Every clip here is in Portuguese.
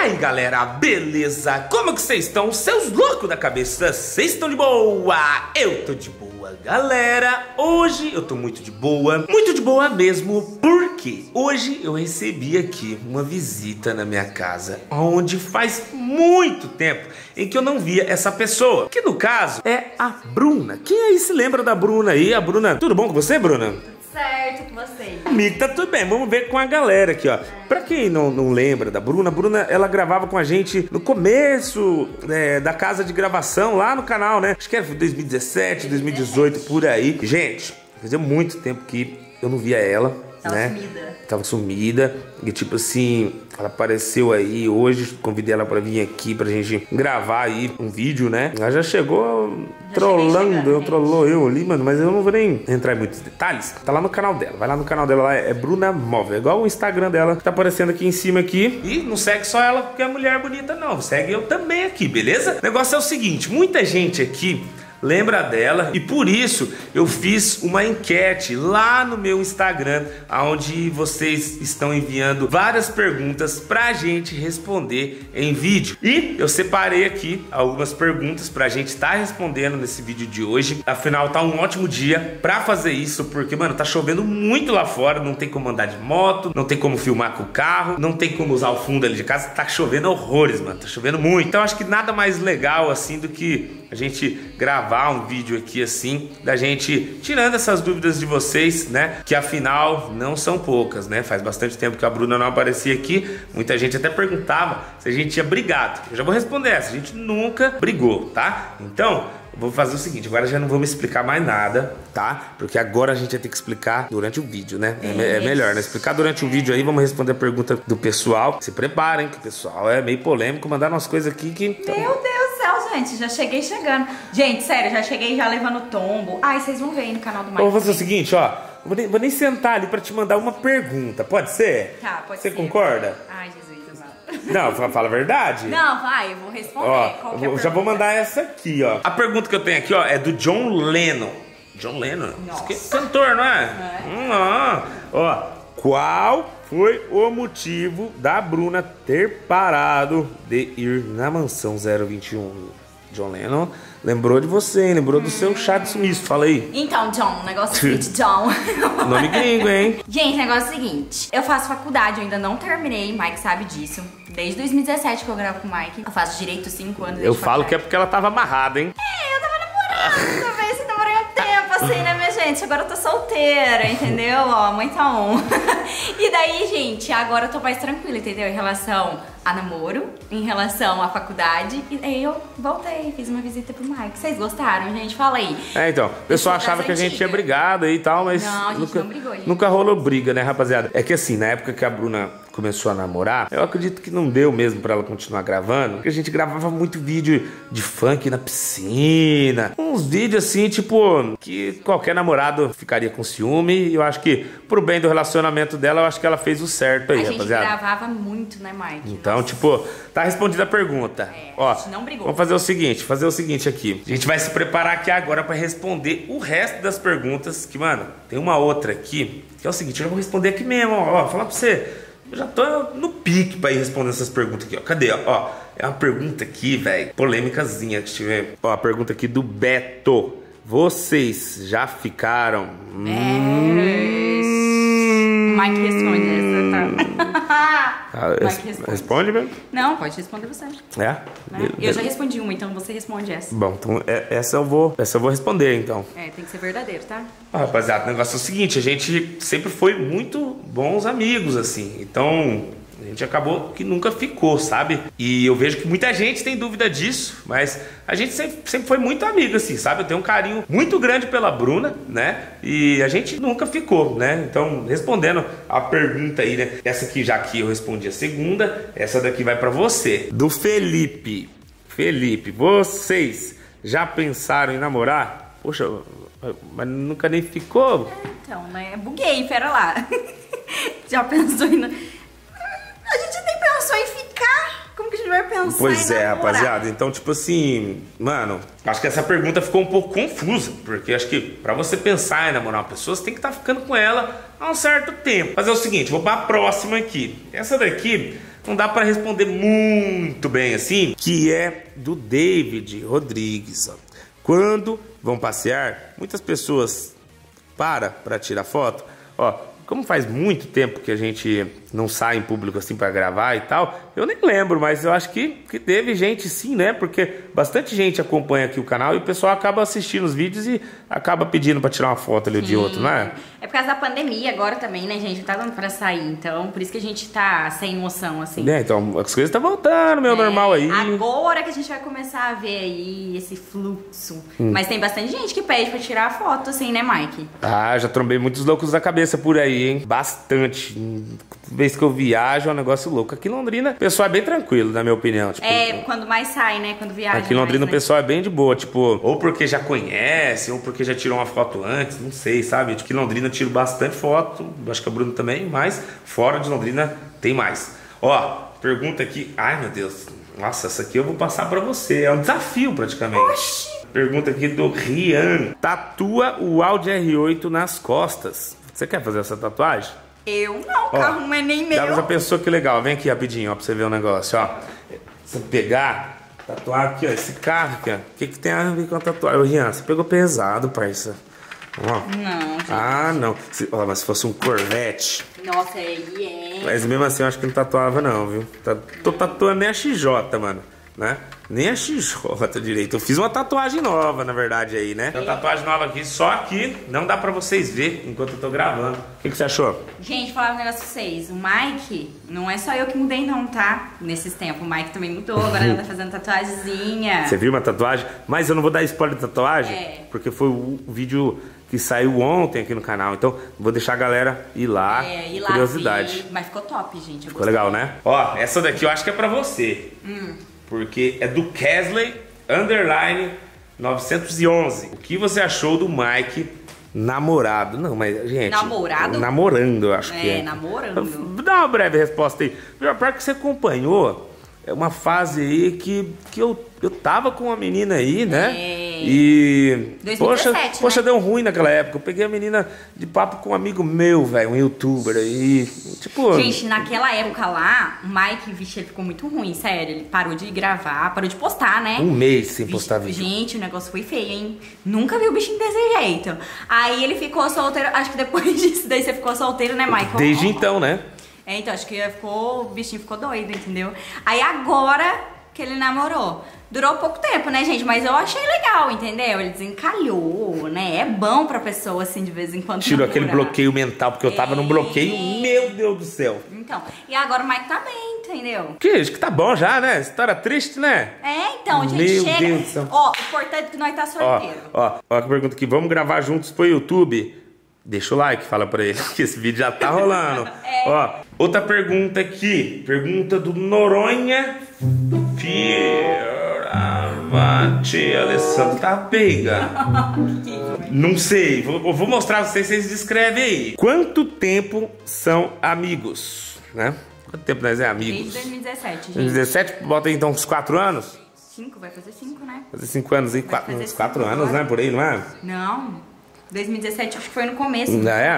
aí galera, beleza? Como que vocês estão? Seus loucos da cabeça, vocês estão de boa? Eu tô de boa, galera. Hoje eu tô muito de boa mesmo. Porque hoje eu recebi aqui uma visita na minha casa, onde faz muito tempo em que eu não via essa pessoa, que no caso é a Bruna. Quem aí se lembra da Bruna aí? A Bruna, tudo bom com você, Bruna? Certo, com vocês. Comigo tá tudo bem, vamos ver com a galera aqui, ó. Pra quem não lembra da Bruna, a Bruna, ela gravava com a gente no começo da casa de gravação lá no canal, né? Acho que era 2017, 2018, por aí. Gente, fazia muito tempo que eu não via ela, né? Tava sumida. E tipo assim, ela apareceu aí hoje, convidei ela pra vir aqui pra gente gravar aí um vídeo, né? Ela já chegou trollando, trollou eu ali, mano, mas eu não vou nem entrar em muitos detalhes. Tá lá no canal dela, vai lá no canal dela lá, é Bruna Móvel, igual o Instagram dela que tá aparecendo aqui em cima aqui. E não segue só ela porque é mulher bonita não, segue eu também aqui, beleza? O negócio é o seguinte, muita gente aqui lembra dela e por isso eu fiz uma enquete lá no meu Instagram, onde vocês estão enviando várias perguntas pra gente responder em vídeo. E eu separei aqui algumas perguntas pra gente estar respondendo nesse vídeo de hoje. Afinal, tá um ótimo dia pra fazer isso, porque, mano, tá chovendo muito lá fora, não tem como andar de moto, não tem como filmar com o carro, não tem como usar o fundo ali de casa, tá chovendo horrores, mano, tá chovendo muito. Então acho que nada mais legal assim do que a gente gravar um vídeo aqui assim, da gente tirando essas dúvidas de vocês, né? Que afinal não são poucas, né? Faz bastante tempo que a Bruna não aparecia aqui. Muita gente até perguntava se a gente tinha brigado. Eu já vou responder essa, a gente nunca brigou, tá? Então, eu vou fazer o seguinte, agora já não vou me explicar mais nada, tá? Porque agora a gente vai ter que explicar durante o vídeo, né? É melhor, né? Explicar durante o vídeo aí, vamos responder a pergunta do pessoal. Se preparem, que o pessoal é meio polêmico, mandar umas coisas aqui que... Meu Deus do céu, gente, já cheguei chegando. Gente, sério, já cheguei já levando tombo. Ai, vocês vão ver aí no canal do Mike. Vou fazer o seguinte, ó. Vou nem sentar ali pra te mandar uma pergunta, pode ser? Tá, pode ser. Você concorda? Ai, Jesus. Não, fala a verdade. Não, vai, eu vou responder. Ó, qual que é a já vou pergunta? mandar essa aqui, ó. A pergunta que eu tenho aqui, ó, é do John Lennon. John Lennon? Nossa. Que cantor, não é? Ó, qual foi o motivo da Bruna ter parado de ir na mansão 021? John Lennon lembrou de você, hein? Lembrou do seu chá de sumiço. Fala aí. Então, John, o negócio é o seguinte, John. Nome gringo, hein? Gente, o negócio é o seguinte. Eu faço faculdade, eu ainda não terminei, o Mike sabe disso. Desde 2017 que eu gravo com o Mike. Eu faço direito 5 anos. Eu falo que é porque ela tava amarrada, hein? Eu tava namorando também, assim, namorei um tempo, assim, né, minha gente? Agora eu tô solteira, entendeu? Ó, mãe tá on. E daí, gente, agora eu tô mais tranquila, entendeu? Em relação a namoro, em relação à faculdade. E aí eu voltei, fiz uma visita pro Mike. Vocês gostaram, gente? Fala aí. Então, o pessoal achava que a gente tinha brigado aí e tal, mas não, a gente não brigou, gente. Nunca rolou briga, né, rapaziada? É que assim, na época que a Bruna começou a namorar, eu acredito que não deu mesmo pra ela continuar gravando, porque a gente gravava muito vídeo de funk na piscina, uns vídeos assim, tipo, que qualquer namorado ficaria com ciúme, e eu acho que pro bem do relacionamento dela, eu acho que ela fez o certo aí, rapaziada. A gente gravava muito, né, Mike? Então, tipo, tá respondida a pergunta. Ó, a gente não brigou. Vamos fazer o seguinte aqui. A gente vai se preparar aqui agora pra responder o resto das perguntas, que, mano, tem uma outra aqui, que é o seguinte, eu já vou responder aqui mesmo, ó, falar pra você, eu já tô no pique pra ir responder essas perguntas aqui, ó. Cadê, ó? É uma pergunta aqui, velho, polêmicazinha, deixa eu ver. Ó, a pergunta aqui do Beto. Vocês já ficaram... Mike responde essa, tá? Mike responde mesmo? Não, pode responder você. É? Eu já respondi uma, então você responde essa. Bom, então essa eu vou responder, então. É, tem que ser verdadeiro, tá? Rapaziada, o negócio é o seguinte, a gente sempre foi muito bons amigos, assim, então a gente acabou que nunca ficou, sabe? E eu vejo que muita gente tem dúvida disso, mas a gente sempre foi muito amigo, assim, sabe? Eu tenho um carinho muito grande pela Bruna, né? E a gente nunca ficou, né? Então, respondendo a pergunta aí, né? Essa aqui, já que eu respondi a segunda, essa daqui vai pra você. Do Felipe. Felipe, vocês já pensaram em namorar? Poxa, mas nunca nem ficou? Então, né? Buguei, pera lá. Já pensou em... A gente nem pensou em ficar. Como que a gente vai pensar Pois em é, namorar? rapaziada. Então, tipo assim, mano, acho que essa pergunta ficou um pouco confusa. Porque acho que pra você pensar em namorar uma pessoa, você tem que estar ficando com ela há um certo tempo. Mas é o seguinte, vou pra próxima aqui. Essa daqui não dá pra responder muito bem assim, que é do David Rodrigues. Ó. Quando vão passear, muitas pessoas para tirar foto. Ó, como faz muito tempo que a gente não sai em público assim pra gravar e tal, eu nem lembro, mas eu acho que teve gente sim, né? Porque bastante gente acompanha aqui o canal e o pessoal acaba assistindo os vídeos e acaba pedindo pra tirar uma foto ali de outro, não é? É por causa da pandemia agora também, né, gente? Não tá dando pra sair, então por isso que a gente tá sem emoção, assim. É, então as coisas estão voltando, meu normal aí. Agora que a gente vai começar a ver aí esse fluxo. Mas tem bastante gente que pede pra tirar a foto, assim, né, Mike? Ah, já trombei muitos loucos da cabeça por aí, hein? Bastante. Toda vez que eu viajo é um negócio louco. Aqui em Londrina, o pessoal é bem tranquilo, na minha opinião. Tipo, quando mais sai, né? Quando viaja. aqui em Londrina mais, o pessoal é bem de boa, tipo, ou porque já conhece, ou porque já tirou uma foto antes, não sei, sabe? Aqui em Londrina eu tiro bastante foto, acho que a Bruna também, mas fora de Londrina tem mais. Ó, pergunta aqui, ai meu Deus, nossa, essa aqui eu vou passar pra você, é um desafio praticamente. Oxi. Pergunta aqui do Rian. Tatua o Audi R8 nas costas. Você quer fazer essa tatuagem? Eu não, o carro não é nem meu. Já pensou que legal? Vem aqui rapidinho, ó, pra você ver o negócio, ó. Você pegar, tatuar aqui, ó, esse carro aqui, ó. O que tem a ver com a tatuagem? Ô, Rian, você pegou pesado, parça. Ó. Não, gente. Ah, não. Mas se fosse um Corvette... Nossa, é. Mas mesmo assim eu acho que não tatuava não, viu? Tô tatuando nem a XJ, mano, né? Nem a XJ direito. Eu fiz uma tatuagem nova, na verdade, aí, né? Tem uma tatuagem nova aqui, só que não dá pra vocês ver enquanto eu tô gravando. O que você achou? Gente, falar um negócio pra vocês. O Mike, não é só eu que mudei não, tá? Nesses tempos. O Mike também mudou, agora ele tá fazendo tatuagemzinha. Você viu uma tatuagem? Mas eu não vou dar spoiler da tatuagem, porque foi o vídeo que saiu ontem aqui no canal. Então, vou deixar a galera ir lá, curiosidade. Ver, mas ficou top, gente. Ficou legal, né? Ó, essa daqui eu acho que é pra você. Porque é do Kesley _911. O que você achou do Mike namorado? Não, mas, gente... Namorado? Namorando, eu acho que é. Namorando. Dá uma breve resposta aí. Pior que você acompanhou, é uma fase aí que eu tava com uma menina aí, né? E... 2017, poxa, deu ruim naquela época. Eu peguei a menina de papo com um amigo meu, velho, um youtuber aí. Tipo... Gente, naquela época lá, o Mike, vixe, ele ficou muito ruim, sério. Ele parou de gravar, parou de postar, né? Um mês sem postar vídeo. Gente, o negócio foi feio, hein? Nunca vi o bichinho desse jeito. Aí ele ficou solteiro, acho que depois disso daí você ficou solteiro, né, Mike? Desde então, né? Então, acho que o bichinho ficou doido, entendeu? Aí agora que ele namorou. Durou pouco tempo, né, gente? Mas eu achei legal, entendeu? Ele desencalhou, né? É bom pra pessoa, assim, de vez em quando. Tirou aquele bloqueio mental, porque eu tava num bloqueio, meu Deus do céu. Então, e agora o Mike tá bem, entendeu? Acho que tá bom já, né? História triste, né? Então, gente, meu chega. Deus do céu. Ó, o importante é que nós tá solteiro. Ó, que pergunta aqui. Vamos gravar juntos pro YouTube? Deixa o like, fala pra ele, que esse vídeo já tá rolando. Ó, outra pergunta aqui. Pergunta do Noronha Fioravati Alessandro. Tá pega? Não sei. Vou mostrar pra vocês descrevem aí. Quanto tempo são amigos? Né? Quanto tempo nós é amigos? Desde 2017, gente. 2017, bota aí então uns 4 anos? 5, vai fazer 5, né? Fazer 5 anos aí, uns 4 anos, né? Por aí, não é? Não. 2017 acho que foi no começo.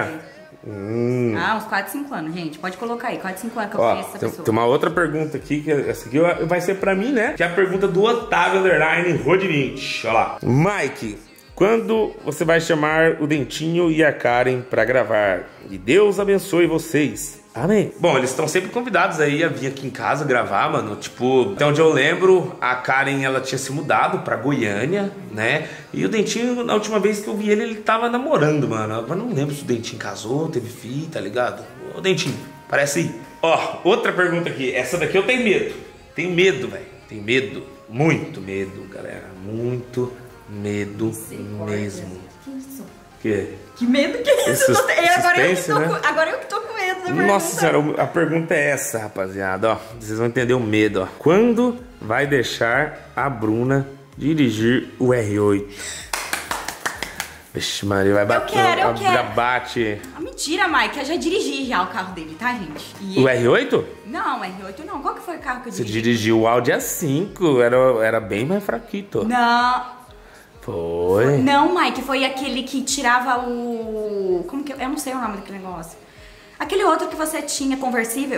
Uns 4, 5 anos, gente. Pode colocar aí, 4, 5 anos que eu conheço essa pessoa. Tem uma outra pergunta aqui, que essa aqui vai ser pra mim, né? Que é a pergunta do Otávio Rod20. Olha lá. Mike, quando você vai chamar o Dentinho e a Karen pra gravar? E Deus abençoe vocês. Amém. Bom, eles estão sempre convidados aí a vir aqui em casa gravar, mano. Tipo, até onde eu lembro, a Karen, ela tinha se mudado pra Goiânia, né? E o Dentinho, na última vez que eu vi ele, ele tava namorando, mano. Agora não lembro se o Dentinho casou, teve filho, tá ligado? Ô, Dentinho, parece aí. Ó, outra pergunta aqui. Essa daqui eu tenho medo. Tenho medo, velho. Tenho medo. Muito medo, galera. Muito medo mesmo. Que isso? Que? Que medo que é isso? Agora eu que tô com medo da pergunta. Nossa senhora, a pergunta é essa, rapaziada, ó. Vocês vão entender o medo, ó. Quando vai deixar a Bruna dirigir o R8? Vixe, Maria, vai bater. Eu quero. Já bate. Mentira, Mike, eu já dirigi já o carro dele, tá, gente? O R8? Não, o R8 não. Qual que foi o carro que eu dirigi? Você dirigiu o Audi A5, era bem mais fraquito. Não. Foi? Não, Mike, foi aquele que tirava o... Como que... Eu não sei o nome daquele negócio. Aquele outro que você tinha, conversível.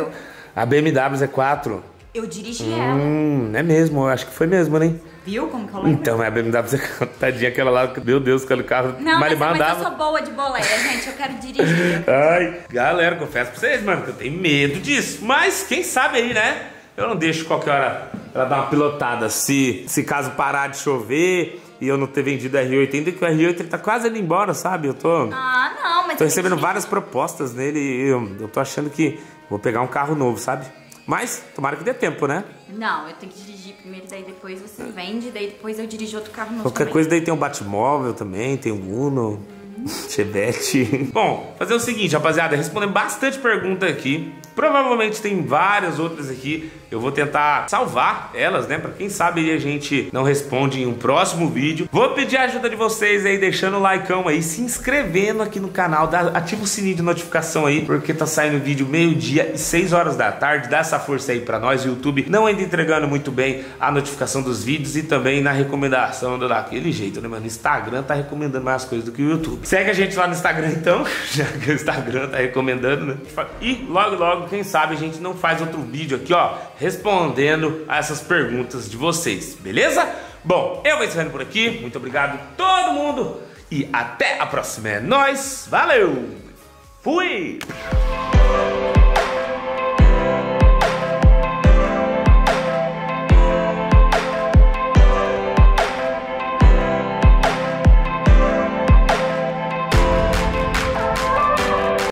A BMW Z4. Eu dirigi ela. É mesmo, eu acho que foi mesmo, né? Viu como que eu lembro? Então, é a BMW Z4, tadinha aquela lá, meu Deus, aquele carro Não, mas andava. eu sou boa de boleia, gente, eu quero dirigir. Ai, galera, confesso pra vocês, mano, que eu tenho medo disso. Mas, quem sabe aí, né? Eu não deixo qualquer hora ela dar uma pilotada. Se caso parar de chover e eu não ter vendido o R80, que o R8 ele tá quase indo embora, sabe? Eu tô... Ah, não, mas... Tô recebendo várias propostas nele e eu tô achando que vou pegar um carro novo, sabe? Mas, tomara que dê tempo, né? Não, eu tenho que dirigir primeiro, daí depois você vende, daí depois eu dirijo outro carro novo Qualquer também. coisa daí tem um Batmóvel também, tem um Uno, Chevette. Bom, fazer o seguinte, rapaziada, respondendo bastante pergunta aqui. Provavelmente tem várias outras aqui. Eu vou tentar salvar elas, né? Pra quem sabe a gente não responde em um próximo vídeo. Vou pedir a ajuda de vocês aí, deixando o likeão aí, se inscrevendo aqui no canal, ativa o sininho de notificação aí, porque tá saindo vídeo meio-dia e 6 horas da tarde. Dá essa força aí pra nós. O YouTube não anda entregando muito bem a notificação dos vídeos e também na recomendação daquele jeito, né, mano? O Instagram tá recomendando mais coisas do que o YouTube. Segue a gente lá no Instagram, então, já que o Instagram tá recomendando, né? E logo, quem sabe a gente não faz outro vídeo aqui, ó, respondendo a essas perguntas de vocês, beleza? Bom, eu vou encerrando por aqui. Muito obrigado a todo mundo e até a próxima. É nóis, valeu! Fui!